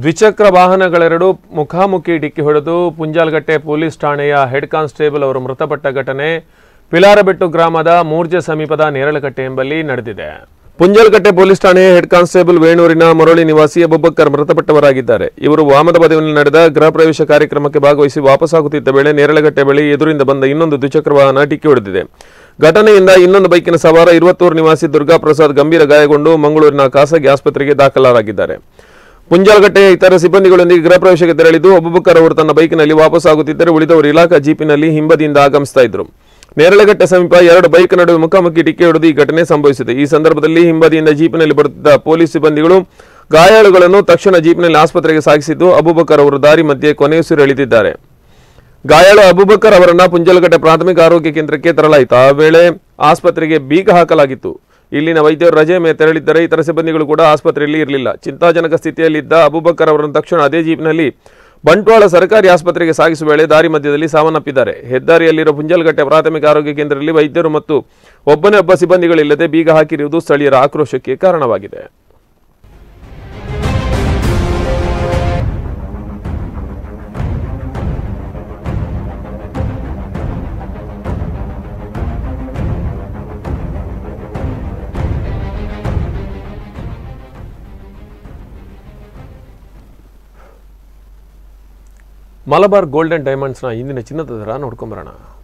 ದ್ವಿಚಕ್ರ ವಾಹನಗಳೆರಡು ಮುಖಾಮುಖಿ ಡಿಕ್ಕಿ ಹೊಡೆದು ಪುಂಜಾಲಗಟ್ಟೆ ಪೊಲೀಸ್ ಠಾಣೆಯ ಹೆಡ್ ಕಾನ್ಸ್ಟೇಬಲ್ ಅವರು ಮೃತಪಟ್ಟ ಘಟನೆ ಪಿಲಾರಬೆಟ್ಟು ಗ್ರಾಮದ ಮೂರ್ಜೆ ಸಮೀಪದ ನೇರಳಕಟ್ಟೆ ಎಂಬಲ್ಲಿ ನಡೆದಿದೆ. ಪುಂಜಾಲಗಟ್ಟೆ ಪೊಲೀಸ್ ಠಾಣೆಯ ಹೆಡ್ ಕಾನ್ಸ್ಟೇಬಲ್ ವೇಣೂರಿನ ಮರಳಿ ನಿವಾಸಿ ಅಬೂಬಕರ್ ಮೃತಪಟ್ಟವರಾಗಿದ್ದಾರೆ. ಇವರು ವಾಮದ ಬದಿಯಲ್ಲಿ ನಡೆದ ಗೃಹ ಪ್ರವೇಶ ಕಾರ್ಯಕ್ರಮಕ್ಕೆ ಭಾಗವಹಿಸಿ ವಾಪಸ್ಸಾಗುತ್ತಿದ್ದ ವೇಳೆ ನೇರಳಕಟ್ಟೆ ಬಳಿ ಎದುರಿಂದ ಬಂದ ಇನ್ನೊಂದು ದ್ವಿಚಕ್ರ ವಾಹನ ಡಿಕ್ಕಿ ಹೊಡೆದಿದೆ. ಘಟನೆಯಿಂದ ಇನ್ನೊಂದು ಬೈಕಿನ ಸವಾರ 20 ನಿವಾಸಿ ದುರ್ಗಾ ಪ್ರಸಾದ್ ಗಂಭೀರ ಗಾಯಗೊಂಡು ಮಂಗಳೂರಿನ ಖಾಸಗಿ ಆಸ್ಪತ್ರೆಗೆ ದಾಖಲಾಗಿದ್ದಾರೆ. ಪುಂಜಾಲಗಟ್ಟೆಯ ಇತರ ಸಿಬ್ಬಂದಿಗಳೊಂದಿಗೆ ಗೃಹ ಪ್ರವೇಶಕ್ಕೆ ತೆರಳಿದ್ದು ಅಬೂಬಕರ್ ಅವರು ತನ್ನ ಬೈಕ್ನಲ್ಲಿ ವಾಪಸ್ಸಾಗುತ್ತಿದ್ದರೆ ಉಳಿದವರು ಇಲಾಖಾ ಜೀಪಿನಲ್ಲಿ ಹಿಂಬದಿಯಿಂದ ಆಗಮಿಸ್ತಾ ಇದ್ರು. ನೇರಳಕಟ್ಟೆ ಸಮೀಪ 2 ಬೈಕ್ ನಡುವೆ ಮುಖಾಮುಖಿ ಡಿಕ್ಕಿ ಹೊಡೆದು ಈ ಘಟನೆ ಸಂಭವಿಸಿದೆ. ಈ ಸಂದರ್ಭದಲ್ಲಿ ಹಿಂಬದಿಯಿಂದ ಜೀಪಿನಲ್ಲಿ ಬರುತ್ತಿದ್ದ ಪೊಲೀಸ್ ಸಿಬ್ಬಂದಿಗಳು ಗಾಯಾಳುಗಳನ್ನು ತಕ್ಷಣ ಜೀಪಿನಲ್ಲಿ ಆಸ್ಪತ್ರೆಗೆ ಸಾಗಿಸಿದ್ದು ಅಬೂಬಕರ್ ಅವರು ದಾರಿ ಮಧ್ಯೆ ಕೊನೆಯುಸಿರೆಳೆದಿದ್ದಾರೆ. ಗಾಯಾಳು ಅಬೂಬಕರ್ ಅವರನ್ನ ಪುಂಜಾಲಗಟ್ಟೆ ಪ್ರಾಥಮಿಕ ಆರೋಗ್ಯ ಕೇಂದ್ರಕ್ಕೆ ತರಲಾಯಿತು. ಆ ವೇಳೆ ಆಸ್ಪತ್ರೆಗೆ ಬೀಗ ಹಾಕಲಾಗಿತ್ತು. ಇಲ್ಲಿನ ವೈದ್ಯರು ರಜೆ ಮೇಲೆ ತೆರಳಿದ್ದರೆ ಇತರ ಸಿಬ್ಬಂದಿಗಳು ಕೂಡ ಆಸ್ಪತ್ರೆಯಲ್ಲಿ ಇರಲಿಲ್ಲ. ಚಿಂತಾಜನಕ ಸ್ಥಿತಿಯಲ್ಲಿದ್ದ ಅಬೂಬಕರ್ ಅವರನ್ನು ತಕ್ಷಣ ಅದೇ ಜೀಪ್ನಲ್ಲಿ ಬಂಟ್ವಾಳ ಸರ್ಕಾರಿ ಆಸ್ಪತ್ರೆಗೆ ಸಾಗಿಸುವ ವೇಳೆ ದಾರಿ ಮಧ್ಯದಲ್ಲಿ ಸಾವನ್ನಪ್ಪಿದ್ದಾರೆ. ಹೆದ್ದಾರಿಯಲ್ಲಿರುವ ಪುಂಜಾಲಗಟ್ಟೆ ಪ್ರಾಥಮಿಕ ಆರೋಗ್ಯ ಕೇಂದ್ರದಲ್ಲಿ ವೈದ್ಯರು ಮತ್ತು ಒಬ್ಬನೇ ಒಬ್ಬ ಸಿಬ್ಬಂದಿಗಳಿಲ್ಲದೆ ಬೀಗ ಹಾಕಿರುವುದು ಸ್ಥಳೀಯರ ಆಕ್ರೋಶಕ್ಕೆ ಕಾರಣವಾಗಿದೆ. ಮಲಬಾರ್ ಗೋಲ್ಡನ್ ಡೈಮಂಡ್ಸ್ನ ಇಂದಿನ ಚಿನ್ನದ ದರ ನೋಡ್ಕೊಂಬರೋಣ.